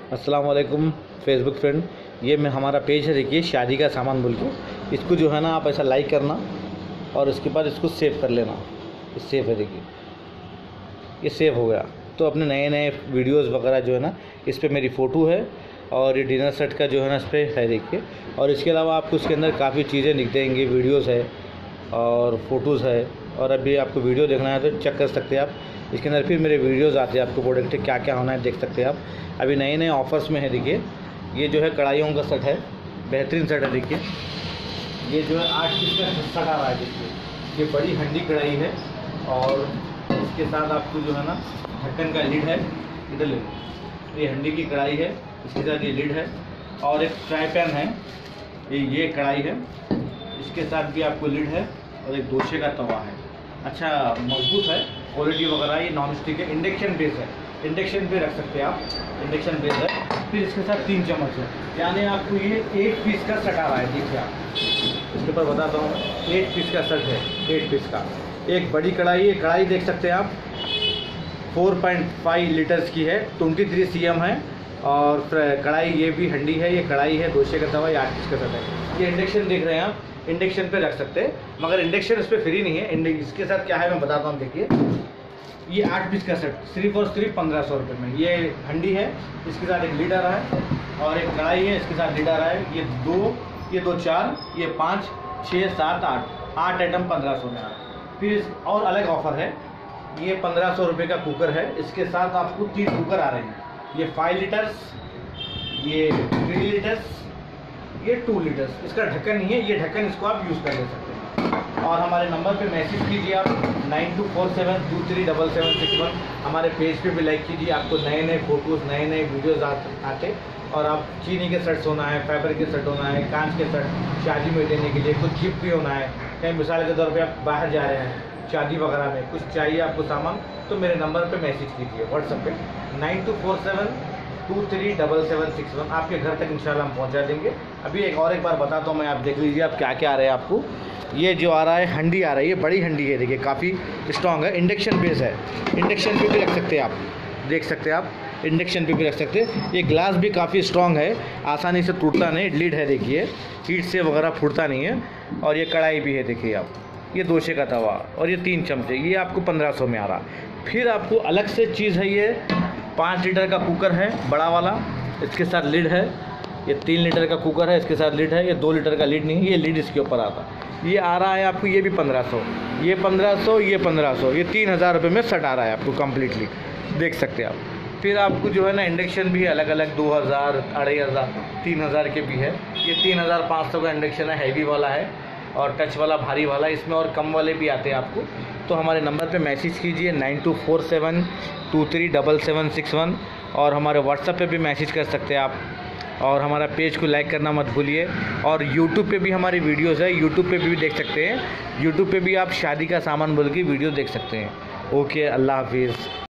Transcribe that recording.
अस्सलाम वालेकुम Facebook friend. ये मैं हमारा पेज है, देखिए शादी का सामान बोल के। इसको जो है ना आप ऐसा लाइक करना और उसके बाद इसको सेव कर लेना। ये सेव है, देखिए ये सेव हो गया। तो अपने नए नए वीडियोस वगैरह जो है ना इस पर मेरी फ़ोटो है और ये डिनर सेट का जो है ना इस पर है, देखिए। और इसके अलावा आपको उसके अंदर काफ़ी चीज़ें दिख देंगी, वीडियोज़ है और फ़ोटोज़ है। और अभी आपको वीडियो देखना है तो चेक कर सकते हैं आप इसके अंदर। फिर मेरे वीडियोज़ आते हैं, आपको प्रोडक्ट क्या क्या होना है देख सकते हैं आप। अभी नए नए ऑफ़र्स में है, देखिए ये जो है कढ़ाइयों का सेट है, बेहतरीन सेट है। देखिए ये जो है 8 पीस का सेट आ रहा है। देखिए ये बड़ी हंडी कढ़ाई है और इसके साथ आपको जो है ना ढक्कन का लिड है। इधर ले लो, ये हंडी की कढ़ाई है, इसके साथ ये लिड है और एक फ्राई पैन है। ये कढ़ाई है, इसके साथ भी आपको लिड है और एक दोशे का तवा है। अच्छा मजबूत है, क्वालिटी वगैरह। ये नॉन स्टिक है, इंडक्शन बेस है, इंडक्शन पे रख सकते हैं आप, इंडक्शन बेस है। फिर इसके साथ 3 चम्मच है, यानी आपको ये 8 पीस का सेट आ रहा है। देखिए आप इसके ऊपर बताता हूँ, 8 पीस का सेट है, 8 पीस का। एक बड़ी कढ़ाई है, कढ़ाई देख सकते हैं आप 4.5 लीटर्स की है, 23 cm है। और कढ़ाई ये भी हंडी है, ये कढ़ाई है, दोशे का तवा, ये 8 पीस का सेट है। ये इंडक्शन देख रहे हैं आप, इंडक्शन पे रख सकते हैं, मगर इंडक्शन इस पर फ्री नहीं है। इसके साथ क्या है मैं बताता हूँ। देखिए ये 8 पीस का सेट सिर्फ और सिर्फ 1500 रुपये में। ये हंडी है, इसके साथ एक लीड आ रहा है और एक कढ़ाई है, इसके साथ लीड आ रहा है। ये दो 4, ये 5 6 7 8 आइटम 1500 में आ रहा है। फिर और अलग ऑफर है, ये 1500 रुपये का कुकर है, इसके साथ आपको 3 कुकर आ रहे हैं। ये 5 लीटर्स, ये 3 लीटर्स, ये 2 लीटर्स। इसका ढक्कन नहीं है, ये ढक्कन इसको आप यूज़ कर ले सकते हैं। और हमारे नंबर पे मैसेज कीजिए आप 9247237761। हमारे पेज पे भी लाइक कीजिए, आपको नए नए फ़ोटोज़, नए नए वीडियोज़ आते। और आप चीनी के सेट्स होना है, फाइबर के सेट होना है, कांच के सेट शादी में देने के लिए, कुछ गिफ्ट भी होना है, कहीं मिसाल के तौर पे आप बाहर जा रहे हैं शादी वगैरह में, कुछ चाहिए आपको सामान, तो मेरे नंबर पे मैसेज कीजिए व्हाट्सएप पे 9247237761। आपके घर तक इंशाल्लाह हम पहुंचा देंगे। अभी एक बार बताता हूँ मैं, आप देख लीजिए आप क्या क्या आ रहा है आपको। ये जो आ रहा है हंडी आ रहा है, ये बड़ी हंडी है, देखिए काफ़ी स्ट्रॉन्ग है, इंडक्शन बेस है। इंडक्शन पे भी रख सकते हैं आप, देख सकते हैं आप, इंडक्शन पे भी रख सकते हैं। ये ग्लास भी काफ़ी स्ट्रॉन्ग है, आसानी से टूटता नहीं, लीड है, देखिए हीट से वगैरह फूटता नहीं है। और ये कढ़ाई भी है, देखिए आप, ये दोशे का तवा और ये 3 चमचे, ये आपको 1500 में आ रहा। फिर आपको अलग से चीज़ है, ये 5 लीटर का कुकर है, बड़ा वाला, इसके साथ लिड है। ये 3 लीटर का कुकर है, इसके साथ लिड है। ये 2 लीटर का लिड नहीं है, ये लिड इसके ऊपर आता। ये आ रहा है आपको, ये भी 1500, ये 1500, ये 1500, ये 3000 रुपये में सेट आ रहा है आपको कम्प्लीटली, देख सकते हैं आप। फिर आपको जो है ना इंडक्शन भी अलग अलग 2000, 2500, 3000 के भी है। ये 3500 का इंडक्शन है, हैवी वाला है और टच वाला, भारी वाला। इसमें और कम वाले भी आते हैं आपको। तो हमारे नंबर पे मैसेज कीजिए 9247237761। और हमारे व्हाट्सएप पे भी मैसेज कर सकते हैं आप। और हमारा पेज को लाइक करना मत भूलिए। और यूट्यूब पे भी हमारी वीडियोस है, यूट्यूब पे भी देख सकते हैं। यूट्यूब पे भी आप शादी का सामान बोल के वीडियो देख सकते हैं। ओके, अल्लाह हाफिज़।